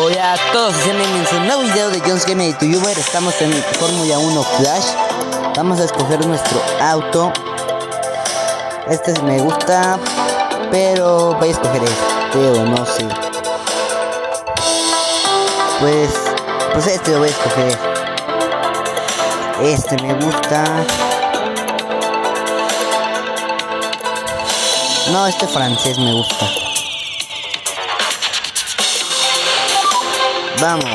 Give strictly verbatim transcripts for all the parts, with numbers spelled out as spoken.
Hola a todos, sean bienvenidos a un nuevo video de John's Game YouTuber. Estamos en Fórmula uno Clash. Vamos a escoger nuestro auto. Este me gusta, pero voy a escoger este o no sé. Pues, pues este lo voy a escoger. Este me gusta. No, este francés me gusta. Vamos.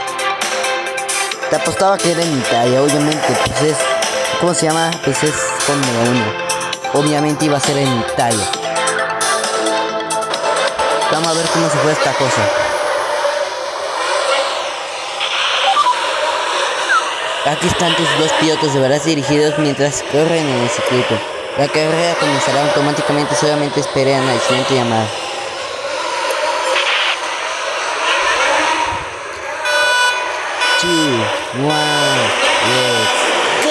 Te apostaba que era en Italia, obviamente, pues es... ¿Cómo se llama? Pues es Fórmula uno. Obviamente iba a ser en Italia. Vamos a ver cómo se fue esta cosa. Aquí están tus dos pilotos de veras dirigidos mientras corren en el circuito. La carrera comenzará automáticamente, solamente esperen a la siguiente llamada. two, one, let's go.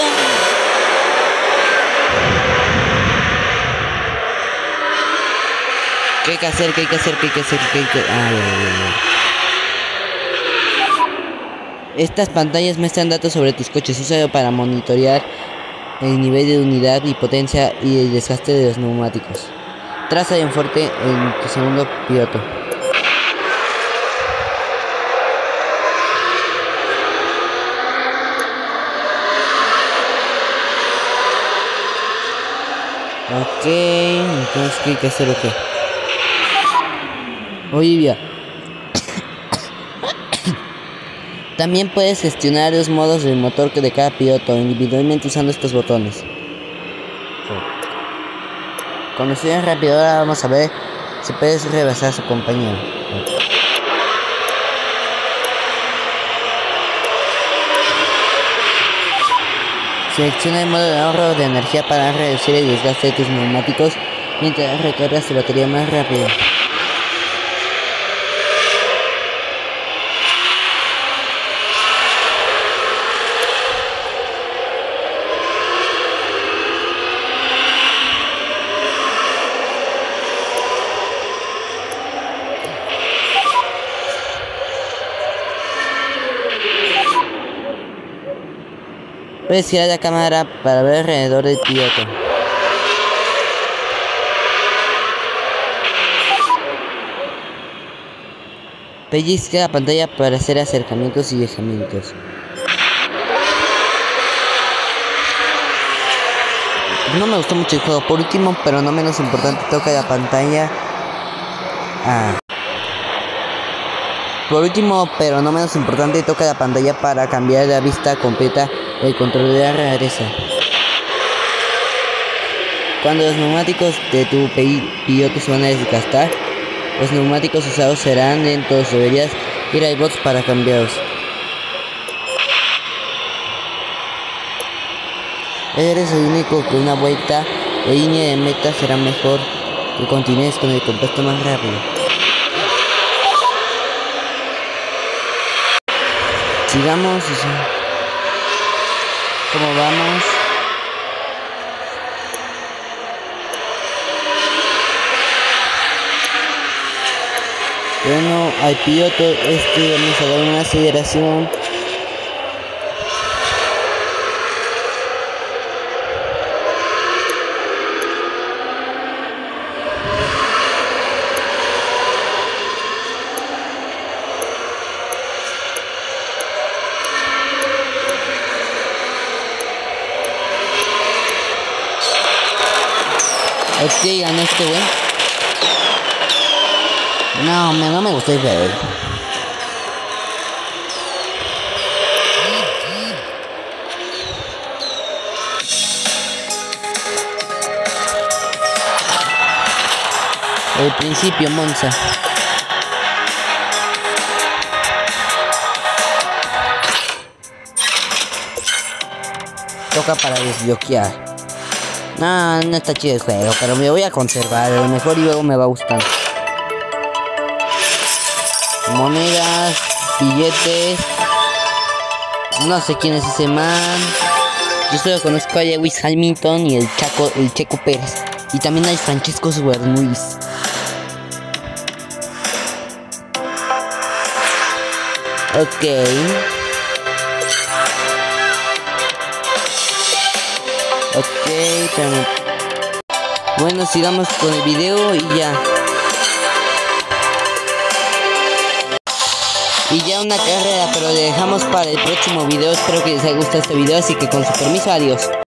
¿Qué hay que hacer? ¿Qué hay que hacer? ¿Qué hay que hacer? ¿Qué hay que...? Ay, ay, ay. Estas pantallas muestran datos sobre tus coches. Úsalo para monitorear el nivel de unidad y potencia y el desgaste de los neumáticos. Traza bien fuerte en tu segundo piloto. Ok, entonces ¿qué hay que hacer o qué? Olivia. También puedes gestionar los modos del motor de cada piloto individualmente usando estos botones. Cuando subas rápido, ahora vamos a ver si puedes rebasar a su compañero. Selecciona el modo de ahorro de energía para reducir el desgaste de tus neumáticos mientras recargas tu batería más rápido. Puedes girar la cámara para ver alrededor del piloto. Pellizca la pantalla para hacer acercamientos y alejamientos. No me gustó mucho el juego. Por último, pero no menos importante, toca la pantalla. Ah. Por último, pero no menos importante, toca la pantalla para cambiar la vista completa. El control de la rareza. Cuando los neumáticos de tu piloto se van a desgastar, los neumáticos usados serán lentos. Deberías ir a iBots para cambiarlos. Eres el único que una vuelta de línea de meta será mejor que continúes con el compuesto más rápido. Sigamos. ¿Cómo vamos? Bueno, al piloto este vamos a dar una aceleración. Ok, ganó este güey. No, me, no me gustó el ver. El principio, Monza. Toca para desbloquear. No, no está chido el juego, pero me voy a conservar. A lo mejor y luego me va a gustar. Monedas, billetes. No sé quién es ese man. Yo solo conozco a Lewis Hamilton y el Chaco, el Checo Pérez. Y también hay Francesco Bernoulli. Ok. Ok, pero... Bueno, sigamos con el video y ya. Y ya una carrera, pero le dejamos para el próximo video. Espero que les haya gustado este video, así que con su permiso, adiós.